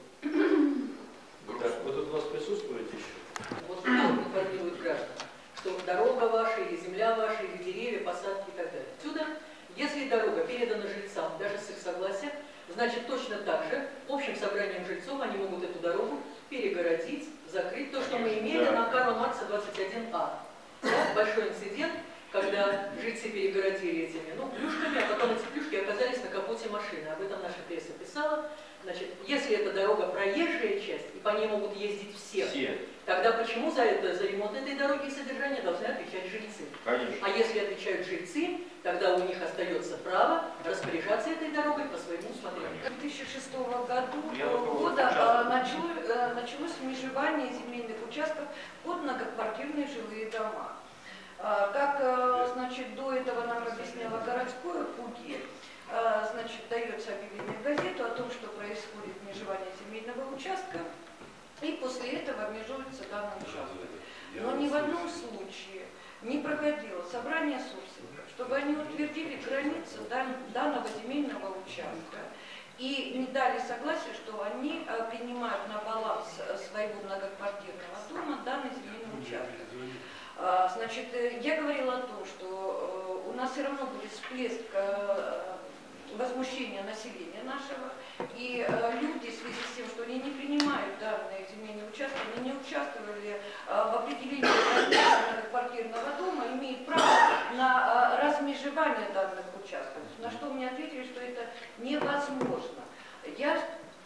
Так, вы тут у нас присутствуете еще?
Вот кто информирует граждан, что дорога ваша, или земля ваша, или деревья, посадки и так далее. Отсюда, если дорога передана жильцам, даже с их согласия, значит точно так же общим собранием жильцов они могут эту дорогу перегородить, закрыть. То, что мы имели
да.
на Карла Маркса двадцать один А. Да, большой инцидент, когда жильцы перегородили этими ну, плюшками, а потом эти плюшки оказались на капоте машины. Об этом наша пресса писала. Значит, если эта дорога проезжая часть, и по ней могут ездить все,
все.
тогда почему за это, за ремонт этой дороги и содержание должны отвечать жильцы?
Конечно.
А если отвечают жильцы, тогда у них остается право распоряжаться этой дорогой по своему усмотрению.
В две тысячи шестом году
Я
года а, начало, а, началось межевание земельных участков под многоквартирные жилые дома. А, как а, значит, до этого нам объясняло городское УГИ, а, значит, дается объявление в газету о том, что происходит межевание земельного участка, и после этого межуется данный участок. Но ни в одном случае не проходило собрание собственников, чтобы они утвердили границы дан, данного земельного участка и не дали согласия, что они а, принимают на баланс своего многоквартирного дома данный земельный участок. А, значит, я говорила о том, что а, у нас все равно будет всплеск а, возмущения населения нашего, и э, люди, в связи с тем, что они не принимают данные земельные участки, они не участвовали э, в определении многоквартирного дома, имеют право на э, размежевание данных участков. На что мне ответили, что это невозможно. Я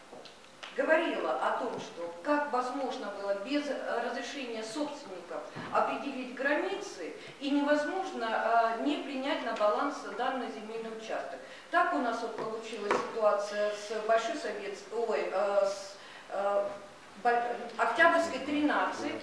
говорила о том, что как возможно было без разрешения собственников определить границы, и невозможно э, не принять на баланс данный земельный участок. Так у нас вот получилась ситуация с Большой Советской, ой, э, с э, Октябрьской тринадцать,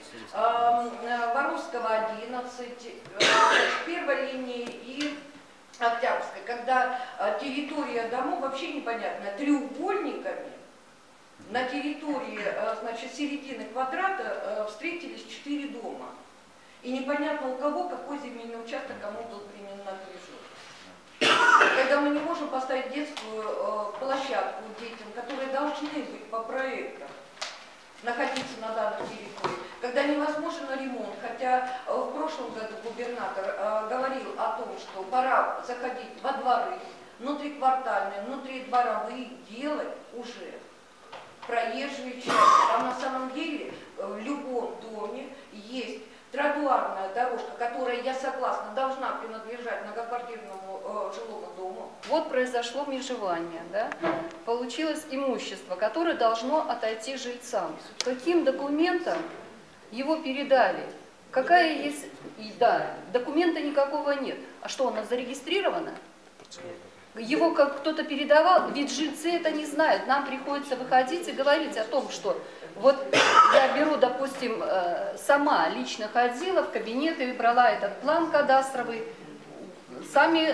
э, Воровского одиннадцать, э, первой линии и Октябрьской, когда э, территория домов вообще непонятная, треугольниками на территории, э, значит, середины квадрата э, встретились четыре дома.
И непонятно у кого, какой земельный участок кому был применен на движок. Когда мы не можем поставить детскую э, площадку детям, которые должны быть по проектам, находиться на данной территории, когда невозможен ремонт, хотя э, в прошлом году губернатор э, говорил о том, что пора заходить во дворы, внутриквартальные, внутридворовые, делать уже проезжие части. А на самом деле в любом доме есть тротуарная дорожка, которая, я согласна, должна принадлежать многоквартирному э, жилому дому.
Вот произошло межевание, да? Получилось имущество, которое должно отойти жильцам. Каким документом его передали? Какая есть... И, да, документа никакого нет. А что, оно зарегистрировано? Его как кто-то передавал, ведь жильцы это не знают. Нам приходится выходить и говорить о том, что вот я беру, допустим, сама лично ходила в кабинет и брала этот план кадастровый, сами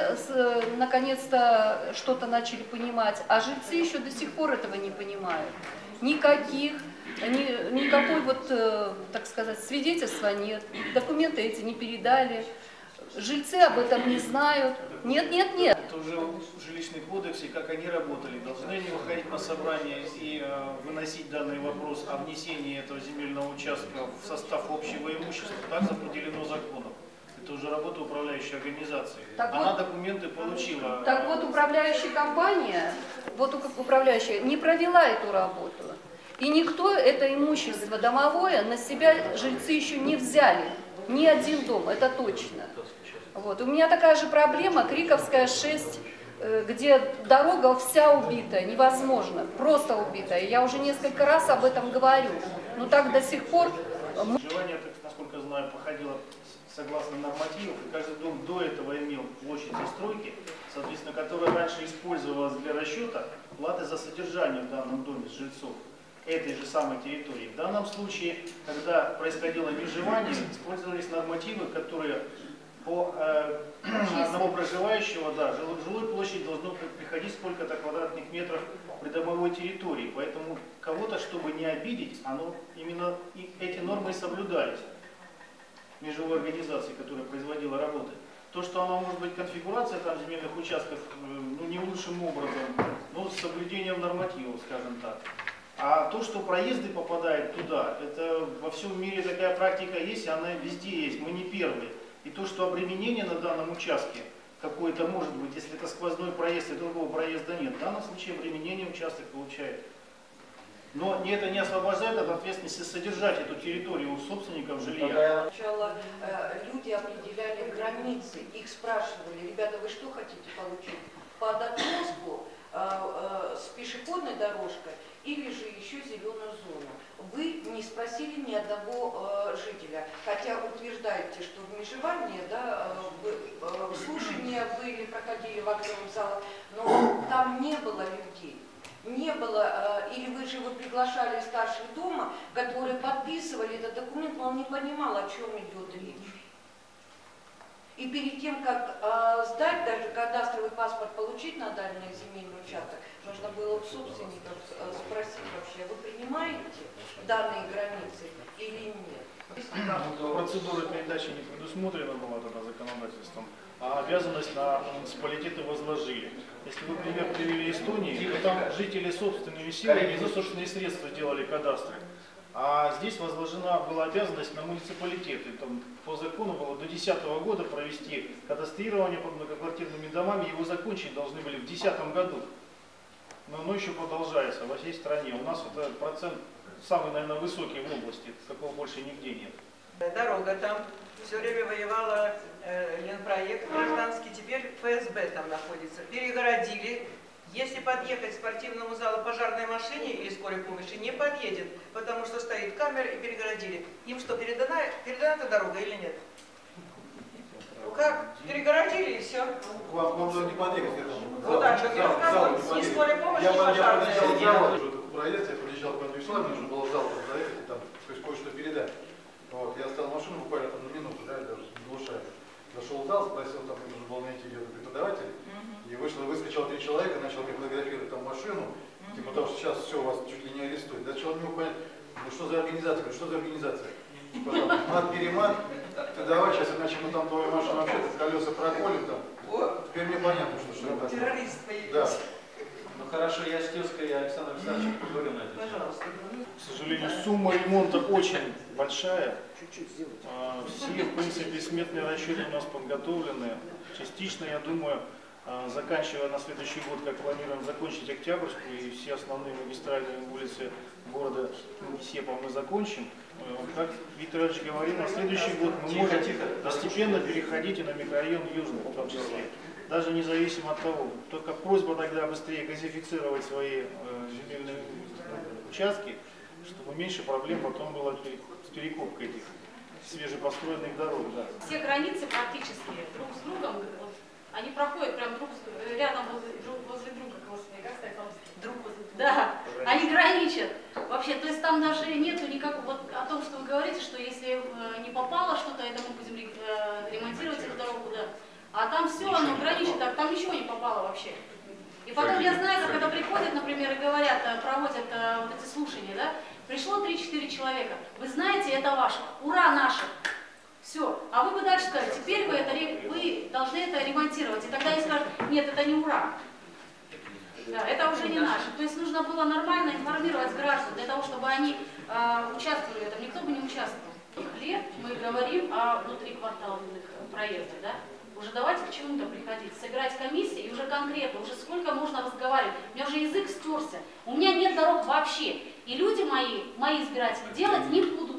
наконец-то что-то начали понимать, а жильцы еще до сих пор этого не понимают. Никаких, ни, никакой вот, так сказать, свидетельства нет, документы эти не передали. Жильцы об этом не знают. Нет, нет, нет.
Это уже в жилищный кодекс, и как они работали. Должны они выходить на собрание и э, выносить данный вопрос о внесении этого земельного участка в состав общего имущества. Так определено законом. Это уже работа управляющей организации. Так Она вот, документы получила.
Так вот, управляющая компания, вот управляющая, не провела эту работу. И никто это имущество домовое на себя жильцы еще не взяли. Ни один дом, это точно. Вот. У меня такая же проблема, Криковская шесть, где дорога вся убита, невозможно, просто убита. Я уже несколько раз об этом говорю. Но так до сих пор...
Желание, насколько знаю, походило согласно нормативов, и каждый дом до этого имел площадь застройки, соответственно, которая раньше использовалась для расчета платы за содержание в данном доме с жильцов этой же самой территории. В данном случае, когда происходило межевание, использовались нормативы, которые по э, одному проживающего, да, жилой, жилой площади должно приходить сколько-то квадратных метров придомовой территории. Поэтому кого-то, чтобы не обидеть, оно, именно и эти нормы и соблюдались межевой организации, которая производила работы. То, что она может быть конфигурация там земельных участков ну, не лучшим образом, но с соблюдением нормативов, скажем так. А то, что проезды попадают туда, это во всем мире такая практика есть, и она везде есть, мы не первые. И то, что обременение на данном участке какое-то может быть, если это сквозной проезд и другого проезда нет, в данном случае обременение участок получает. Но это не освобождает от ответственности содержать эту территорию у собственников жилья.
Сначала э, люди определяли границы, их спрашивали, ребята, вы что хотите получить? Под отмостку э, э, с пешеходной дорожкой или же еще зеленую зону. Вы не спросили ни одного э, жителя, хотя утверждаете, что в межевании, да, э, э, слушания были, проходили в актовом зале, но там не было людей. Не было, э, или вы же вы приглашали старших дома, которые подписывали этот документ, но он не понимал, о чем идет речь. И перед тем, как э, сдать, даже кадастровый паспорт получить на данный земельный участок, нужно было у собственников э, спросить вообще, вы принимаете данные границы или нет?
Процедура передачи не предусмотрена была тогда законодательством, а обязанность на муниципалитеты возложили. Если вы пример привели Эстонии, то там жители собственными силами за собственные средства делали кадастры. А здесь возложена была обязанность на муниципалитеты. Там, по закону было до две тысячи десятого года провести кадастрирование под многоквартирными домами. Его закончить должны были в две тысячи десятом году. Но оно еще продолжается во всей стране. У нас это процент самый, наверное, высокий в области. Такого больше нигде нет.
Дорога там все время воевала э, Ленпроект гражданский, теперь ФСБ там находится. Перегородили. Если подъехать к спортивному залу пожарной машине или скорой помощи, не подъедет, потому что стоит камера и перегородили. Им что, передана, передана эта дорога или нет? Ну как? Перегородили и все.
Вам, вам надо не подъехать к этому.
Вот так же, ни скорой помощи, ни пожарной.
Я подъезжал в зал, проезд, я подъезжал к Андрею Исламе, нужно было в зал заехать и там кое-что передать. Вот, я оставил машину буквально там на минуту, да, даже не глушая. Зашел в зал, спросил, там мне нужно было найти где-то преподавателя. И вышло, выскочило три человека, начал мне фотографировать там машину, типа, потому что сейчас все, вас чуть ли не арестуют. Да человек не мог понять, ну что за организация, что за организация. потом мат-перемат, ты давай сейчас, иначе мы там твою машину вообще-то колеса проколем там. Теперь мне понятно, что что.
Террорист появился.
Да.
Ну хорошо, я с тезкой Александра Александровича поговорю на это.
Пожалуйста.
К сожалению, сумма ремонта очень большая. А, Все, в принципе, сметные расчеты у нас подготовлены. Частично, я думаю, а, заканчивая на следующий год, как планируем закончить Октябрьскую и все основные магистральные улицы города Кингисеппа мы закончим. А, Как Виктор Ильич говорил, на следующий год мы можем постепенно переходить и на микрорайон Южный, в том числе. Даже независимо от того, только просьба тогда быстрее газифицировать свои э, земельные участки, чтобы меньше проблем потом было с перекопкой этих свежепостроенных дорог. Да.
Все границы практически друг с другом, вот, они проходят прям друг с, рядом возле, друг возле друга, господи, как сказать по-русски? Друг возле друга. Да, они граничат. Вообще, то есть там даже нету никак, вот о том, что вы говорите, что если э, не попало что-то, это мы будем э, ремонтировать эту дорогу, да. А там все, оно граничит, так, там ничего не попало вообще. И потом я знаю, как это приходят, например, и говорят, проводят вот эти слушания, да, пришло три-четыре человека, вы знаете, это ваше, ура, наше. Все. А вы бы дальше сказали, теперь вы, это, вы должны это ремонтировать. И тогда они скажут, нет, это не ура. Да, это уже не наше. То есть нужно было нормально информировать граждан для того, чтобы они э, участвовали в этом. Никто бы не участвовал. Лет мы говорим о внутриквартальных проектах, да? Уже давайте к чему-то приходить, собирать комиссии и уже конкретно, уже сколько можно разговаривать. У меня уже язык стерся, у меня нет дорог вообще. И люди мои, мои избиратели, делать не будут.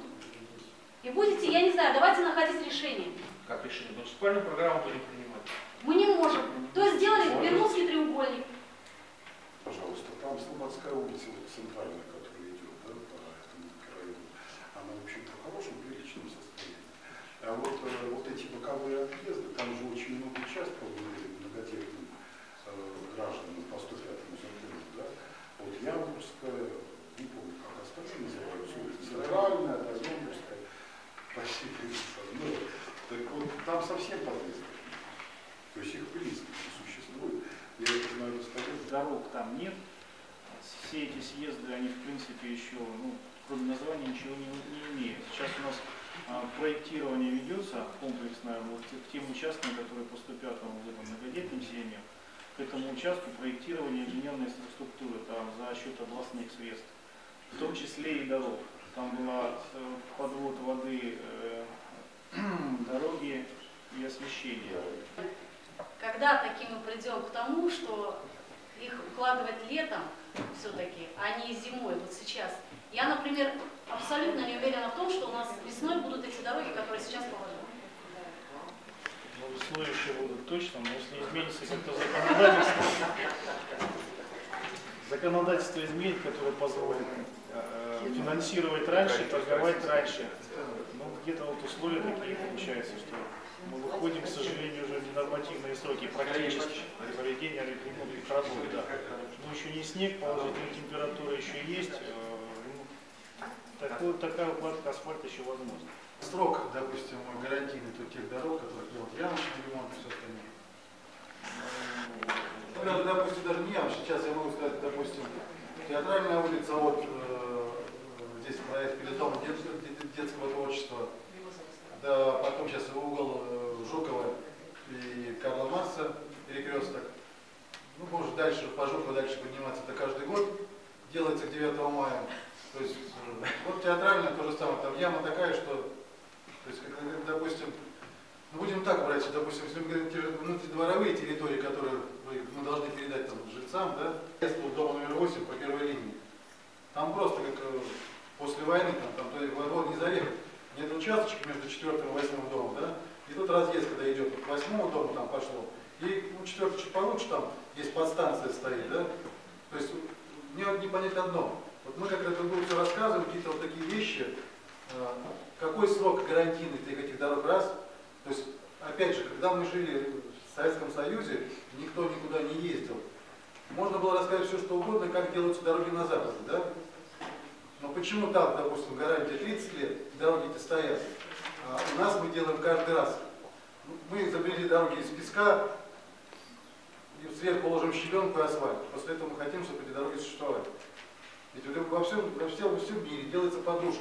И будете, я не знаю, давайте находить решение.
Как решение? Муниципальную программу будем принимать.
Мы не можем. То есть сделали Бермудский треугольник.
Пожалуйста, там Слободская улица, вот центральная, которая идет, да, по этому микрорайону, она, в общем-то, в хорошем, приличном состоянии. А вот, э, вот эти боковые отъезды, там же очень много участков многодетным э, гражданам по сто пятому закону, да, вот Ямбурская, не помню, как остальные называются, улица Центральная, да, Ямбурская, почти тридцать одна. Так вот, там совсем подъезды. То есть их близко не существует. Я это знаю достоверно.
Дорог там нет. Все эти съезды, они в принципе еще, ну, кроме названия, ничего не, не имеют. Сейчас у нас а, проектирование ведется комплексное вот, к тем участкам, которые по сто пятому многодетным семьям. К этому участку проектирование инженерной инфраструктуры там, за счет областных средств, в том числе и дорог. Там была э, подвод воды, э, дороги и освещение.
Когда таки мы придем к тому, что их укладывать летом все-таки, а не зимой, вот сейчас. Я, например, абсолютно не уверена в том, что у нас весной будут эти дороги, которые сейчас положены.
Ну, весной еще будут точно, но если изменится как-то законодательство, законодательство изменит, которое позволит э, финансировать раньше, торговать раньше. Ну, где-то вот условия такие получаются, что мы выходим, к сожалению, уже в ненормативные сроки практически проведения ремонтных работ. Да. Но еще не снег, положительная температура еще есть. Такой, такая укладка асфальта еще возможна.
Срок, допустим, гарантийный тут тех дорог, которые делают ямочный ремонт и все остальное. Ну, допустим, даже не ямочный, сейчас я могу сказать, допустим, Театральная улица, вот э, здесь проект перед домом дет, детского творчества, да, потом сейчас угол э, Жукова и Карла Маркса, перекресток. Ну, может дальше, по Жукову дальше подниматься, это каждый год делается к девятому мая. То есть, э, вот Театральная то же самое, там яма такая, что, то есть, как, допустим, ну, будем так брать, допустим, если мы говорим внутридворовые территории, которые мы должны передать там жильцам, да, дома номер восемь по первой линии, там просто как э, после войны, там, там то во двор не заехать, нет участочек между четвертым и восьмым домом, да, и тут разъезд, когда идет к восьмому дому, там пошло, и ну, четвертый чуть получше, там есть подстанция стоит, да, то есть мне вот не понять одно, вот мы как это друг другу все рассказываем, какие-то вот такие вещи, э, какой срок гарантийный этих дорог раз, то есть, опять же, когда мы жили в Советском Союзе, никто никуда не ездил. Можно было рассказать все, что угодно, как делаются дороги на Западе, да? Но почему там, допустим, гарантия тридцать лет, дороги-то стоят, а у нас мы делаем каждый раз. Мы изобрели дороги из песка, и сверху ложим щебенку и асфальт. После этого мы хотим, чтобы эти дороги существовали. Ведь во всем, во всем, во всем мире делается подружка.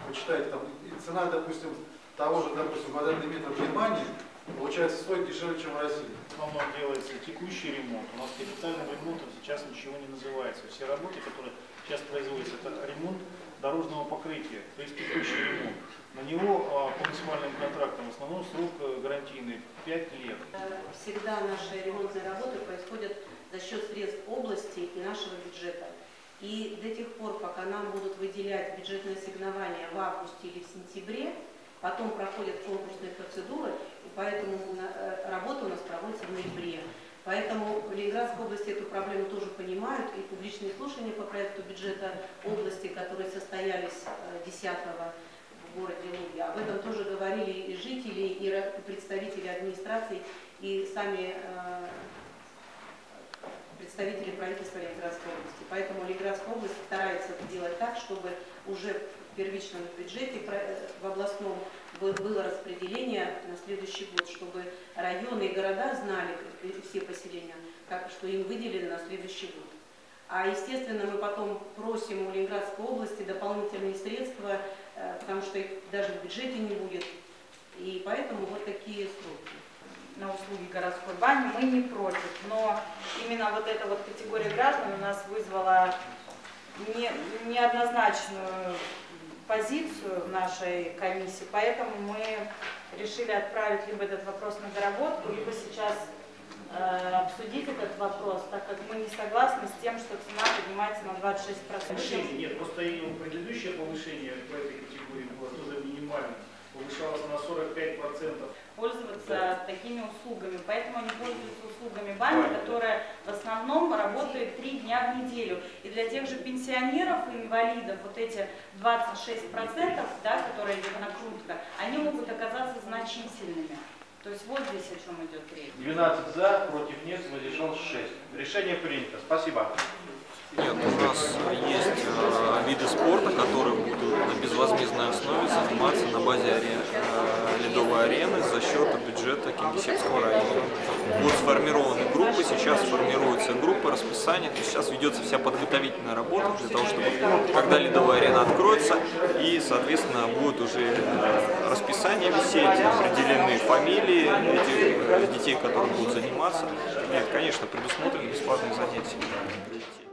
почитайте, там, и цена, допустим, того же, допустим, квадратный метр в Германии, получается, стоит дешевле, чем в России.
В основном делается текущий ремонт. У нас капитальным ремонтом сейчас ничего не называется. Все работы, которые сейчас производятся, это ремонт дорожного покрытия, то есть текущий ремонт. На него по муниципальным контрактам в основном срок гарантийный пять лет.
Всегда наши ремонтные работы происходят за счет средств области и нашего бюджета. И до тех пор, пока нам будут выделять бюджетное ассигнование в августе или в сентябре, потом проходят конкурсные процедуры, и поэтому работа у нас проводится в ноябре. Поэтому в Ленинградской области эту проблему тоже понимают, и публичные слушания по проекту бюджета области, которые состоялись десятого в городе Луге, об этом тоже говорили и жители, и представители администрации, и сами представители правительства Ленинградской области. Поэтому Ленинградская область старается делать так, чтобы уже в первичном бюджете в областном было распределение на следующий год, чтобы районы и города знали, все поселения, как, что им выделили на следующий год. А естественно мы потом просим у Ленинградской области дополнительные средства, потому что их даже в бюджете не будет. И поэтому вот такие сроки.
На услуги городской бани мы не против, но именно вот эта вот категория граждан у нас вызвала не, неоднозначную позицию в нашей комиссии, поэтому мы решили отправить либо этот вопрос на доработку, либо сейчас э, обсудить этот вопрос, так как мы не согласны с тем, что цена поднимается на двадцать шесть процентов.
Нет, просто и предыдущее повышение по этой категории было тоже минимальным, повышалось на сорок пять процентов.
Пользоваться да. такими услугами, поэтому они пользуются услугами бани, которая в основном работает три дня в неделю. И для тех же пенсионеров и инвалидов вот эти двадцать шесть процентов, да, которые идет накрутка, они могут оказаться значительными. То есть вот здесь о чем идет речь.
двенадцать за, против нет, воздержалось шесть. Решение принято. Спасибо.
Нет, у нас есть э, виды спорта, которые будут на безвозмездной основе заниматься на базе арены, э, ледовой арены за счет бюджета Кингисеппского района. Будут сформированы группы, сейчас формируется группа расписания, то есть сейчас ведется вся подготовительная работа для того, чтобы когда ледовая арена откроется и, соответственно, будет уже э, расписание висеть, определены фамилии этих э, детей, которые будут заниматься. Нет, конечно, предусмотрены бесплатные занятия для детей.